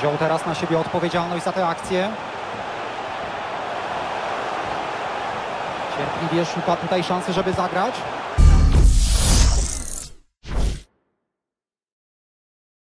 Wziął teraz na siebie odpowiedzialność za tę akcję. Cierpliwie szuka tutaj szansy, żeby zagrać.